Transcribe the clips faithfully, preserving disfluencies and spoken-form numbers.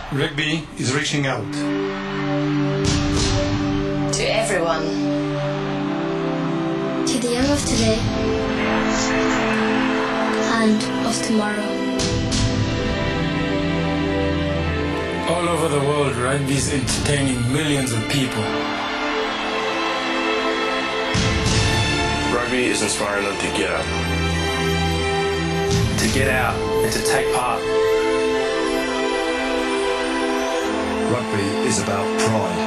Rugby is reaching out. To everyone. To the young of today and of tomorrow. All over the world, rugby is entertaining millions of people. Rugby is inspiring them to get up. To get out and to take part. Rugby is about pride.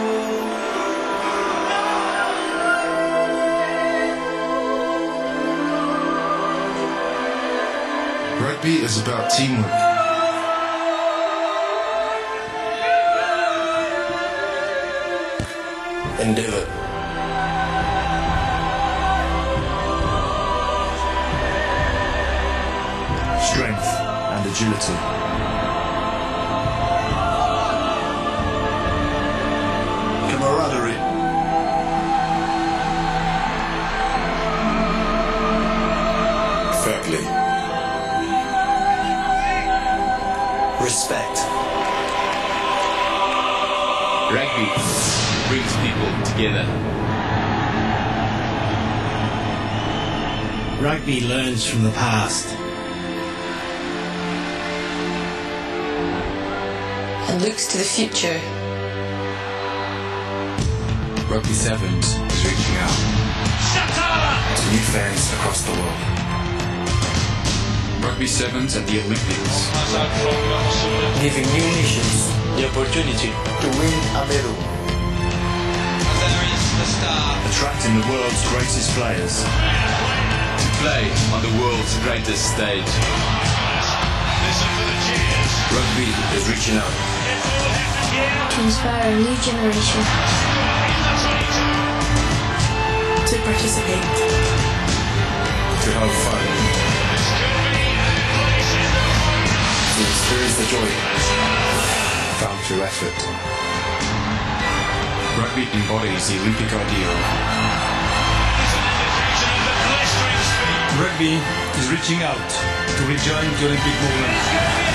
Rugby is about teamwork. Endeavour. Strength and agility. Camaraderie. Fair play. Respect. Rugby brings people together. Rugby learns from the past. And looks to the future. Rugby Sevens is reaching out to new fans across the world. Rugby Sevens at the Olympics. Giving new nations the opportunity to win a medal. Attracting the world's greatest players. To play on the world's greatest stage. Rugby is reaching out. To inspire a new generation. To participate. To have fun. To experience the joy Found through effort. Rugby embodies the Olympic ideal. Rugby is reaching out to rejoin the Olympic movement.